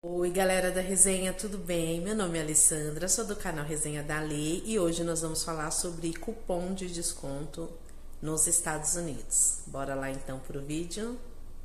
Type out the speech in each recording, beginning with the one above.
Oi, galera da resenha, tudo bem? Meu nome é Alessandra, sou do canal Resenha da Lê e hoje nós vamos falar sobre cupom de desconto nos Estados Unidos. Bora lá então pro vídeo.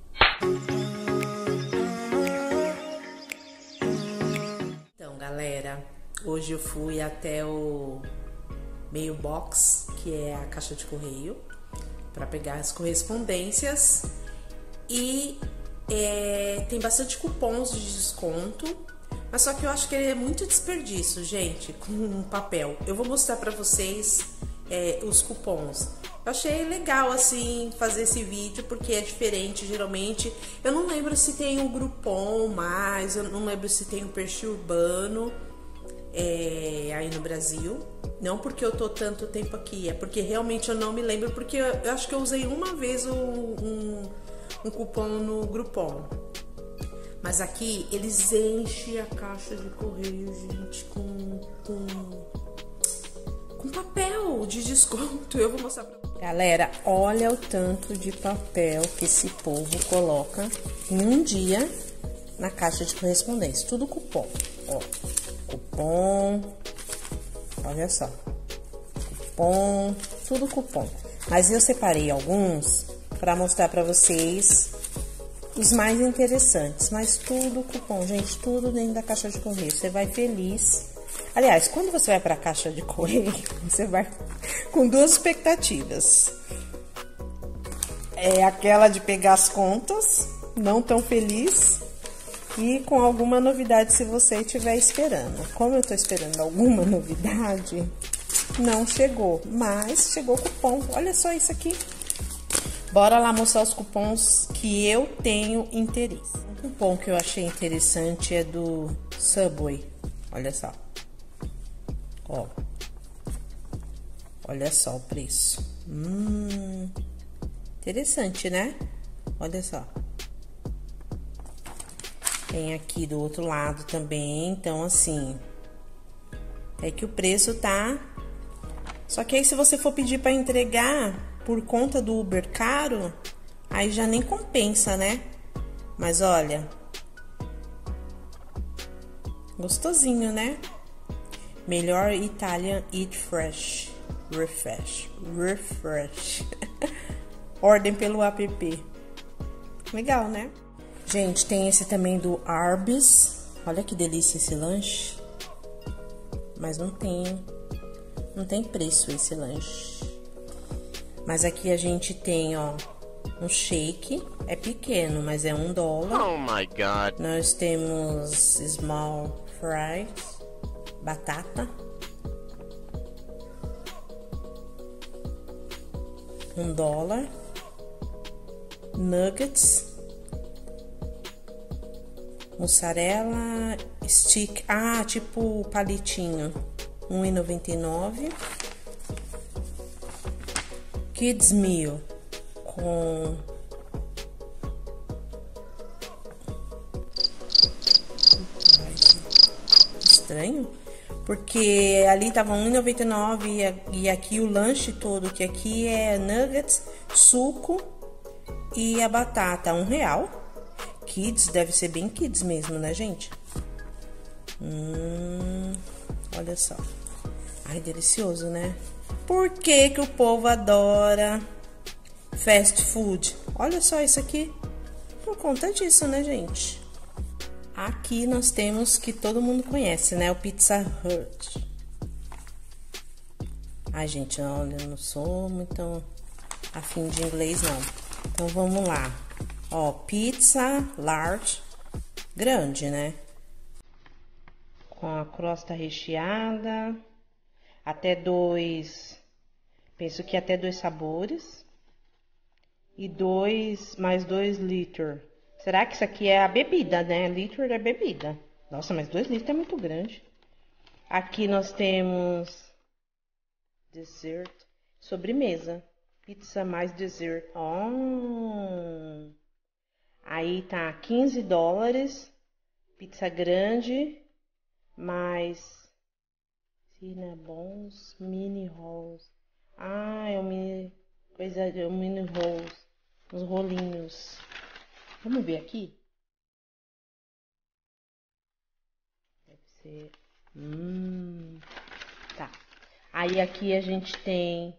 Então, galera, hoje eu fui até o mailbox, que é a caixa de correio, para pegar as correspondências e tem bastante cupons de desconto, mas só que eu acho que ele é muito desperdício, gente, com papel. Eu vou mostrar para vocês os cupons. Eu achei legal assim fazer esse vídeo porque é diferente. Geralmente eu não lembro se tem um Groupon mais, eu não lembro se tem um Perfil Urbano aí no Brasil. Não porque eu tô tanto tempo aqui, é porque realmente eu não me lembro, porque eu acho que eu usei uma vez um cupom no Groupon. Mas aqui eles enchem a caixa de correio, gente, com papel de desconto. Eu vou mostrar pra vocês. Galera, olha o tanto de papel que esse povo coloca em um dia na caixa de correspondência. Tudo cupom, ó. Cupom, olha só. Cupom, tudo cupom. Mas eu separei alguns para mostrar para vocês os mais interessantes, mas tudo cupom, gente, tudo dentro da caixa de correio. Você vai feliz. Aliás, quando você vai para a caixa de correio, você vai com duas expectativas. É aquela de pegar as contas, não tão feliz, e com alguma novidade se você estiver esperando. Como eu tô esperando alguma novidade, não chegou, mas chegou o cupom. Olha só isso aqui. Bora lá mostrar os cupons que eu tenho interesse. Um cupom que eu achei interessante é do Subway. Olha só. Ó. Olha só o preço. Interessante, né? Olha só. Tem aqui do outro lado também. Então, assim, é que o preço tá... Só que aí, se você for pedir para entregar por conta do Uber caro, aí já nem compensa, né? Mas olha, gostosinho, né? Melhor Italian Eat Fresh. Refresh. Ordem pelo app. Legal, né? Gente, tem esse também do Arby's. Olha que delícia esse lanche. Mas não tem preço esse lanche. Mas aqui a gente tem, ó, um shake. É pequeno, mas é $1. Oh my God. Nós temos small fries, batata. $1. Nuggets. Mussarela stick. Ah, tipo palitinho. R$1,99. Kids Meal com estranho, porque ali tava R$1,99 e aqui o lanche todo, que aqui é nuggets, suco e a batata, R$1. Kids deve ser bem kids mesmo, né, gente? Olha só. Ai, delicioso, né? Por que que o povo adora fast food? Olha só isso aqui. Por conta disso, né, gente? Aqui nós temos que todo mundo conhece, né? O Pizza Hut. Ai, gente, olha, eu não sou muito afim de inglês, não. Então, vamos lá. Ó, pizza large, grande, né? Com a crosta recheada. Até dois... Penso que até 2 sabores. E mais 2 litros. Será que isso aqui é a bebida, né? Litro é bebida. Nossa, mas 2 litros é muito grande. Aqui nós temos dessert, sobremesa. Pizza mais dessert. Oh. Aí tá $15. Pizza grande. Mais Cinnabons, mini rolls. Ah, é um mini... é um mini rolls. Os rolinhos. Vamos ver aqui? Tá. Aí aqui a gente tem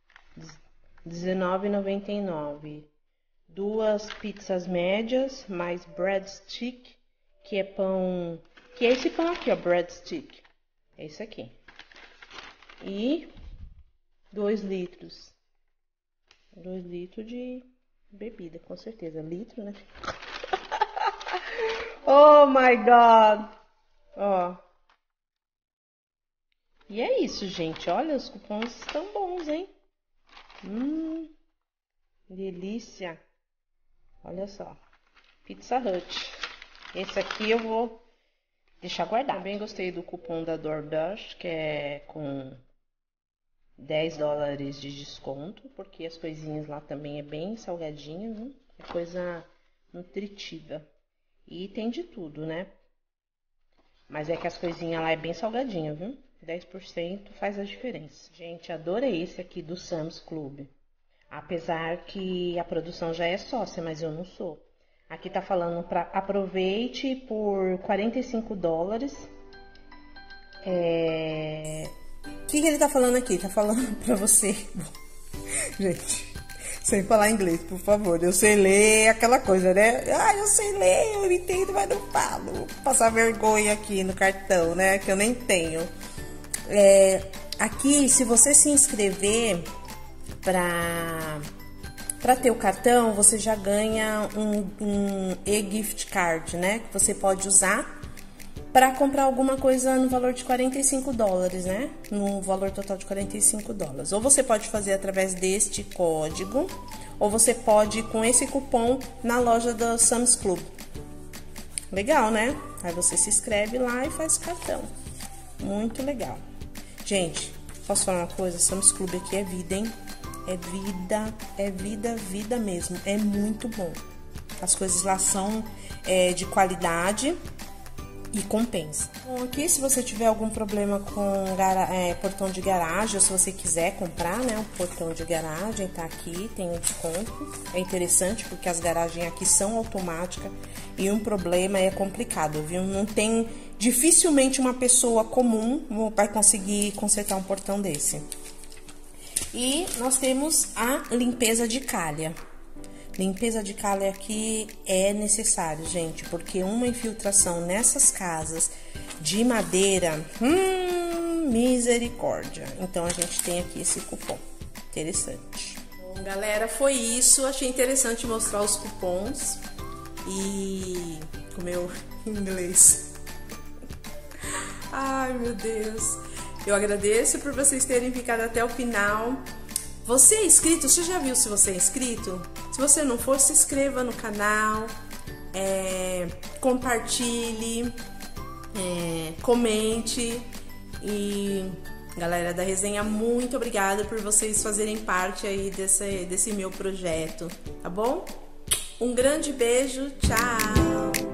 R$19,99. Duas pizzas médias, mais breadstick, que é pão... Que é esse pão aqui, ó, breadstick. É esse aqui. E 2 litros. 2 litros de bebida, com certeza. Litro, né? Oh, my God! Ó. E é isso, gente. Olha, os cupons estão bons, hein? Delícia. Olha só. Pizza Hut. Esse aqui eu vou deixar guardado. Também gostei do cupom da DoorDash, que é com $10 de desconto, porque as coisinhas lá também é bem salgadinha, né? É coisa nutritiva. E tem de tudo, né? Mas é que as coisinhas lá é bem salgadinha, viu? 10% faz a diferença. Gente, adorei esse aqui do Sam's Club. Apesar que a produção já é sócia, mas eu não sou. Aqui tá falando para aproveite por $45. O que ele tá falando aqui? Tá falando pra você. Gente, sem falar inglês, por favor. Eu sei ler aquela coisa, né? Ah, eu sei ler, eu entendo, mas não falo. Vou passar vergonha aqui no cartão, né? Que eu nem tenho. Aqui, se você se inscrever para ter o cartão, você já ganha um e-gift card, né? Que você pode usar para comprar alguma coisa no valor de $45, né? No valor total de $45. Ou você pode fazer através deste código, ou você pode ir com esse cupom na loja do Sam's Club. Legal, né? Aí você se inscreve lá e faz cartão. Muito legal. Gente, posso falar uma coisa? Sam's Club aqui é vida, hein? É vida, vida mesmo. É muito bom. As coisas lá são de qualidade e compensa. Bom, aqui se você tiver algum problema com portão de garagem, ou se você quiser comprar, né, um portão de garagem, tá aqui, tem um desconto. É interessante porque as garagens aqui são automáticas e um problema é complicado, viu? Não tem, dificilmente uma pessoa comum vai conseguir consertar um portão desse. E nós temos a limpeza de calha. Limpeza de calha aqui é necessário, gente, porque uma infiltração nessas casas de madeira, misericórdia. Então a gente tem aqui esse cupom. Interessante. Bom, galera, foi isso. Achei interessante mostrar os cupons e o meu inglês. Ai, meu Deus. Eu agradeço por vocês terem ficado até o final. Você é inscrito? Você já viu se você é inscrito? Se você não for, se inscreva no canal, compartilhe, comente. E galera da resenha, muito obrigada por vocês fazerem parte aí desse meu projeto, tá bom? Um grande beijo, tchau!